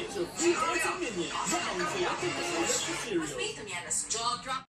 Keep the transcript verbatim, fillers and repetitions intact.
这非常方便面，让嘴更好的 cereal。